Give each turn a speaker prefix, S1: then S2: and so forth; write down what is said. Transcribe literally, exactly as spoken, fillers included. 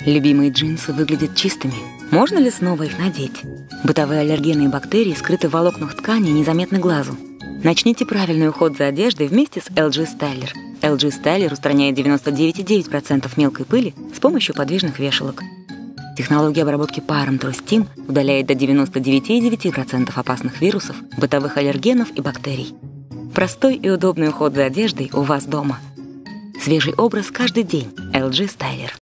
S1: Любимые джинсы выглядят чистыми. Можно ли снова их надеть? Бытовые аллергены и бактерии скрыты в волокнах ткани и незаметны глазу. Начните правильный уход за одеждой вместе с эл джи Styler. эл джи Styler устраняет девяносто девять целых девять десятых процента мелкой пыли с помощью подвижных вешалок. Технология обработки паром Тростим удаляет до девяноста девяти целых девяти десятых процента опасных вирусов, бытовых аллергенов и бактерий. Простой и удобный уход за одеждой у вас дома. Свежий образ каждый день. эл джи Styler.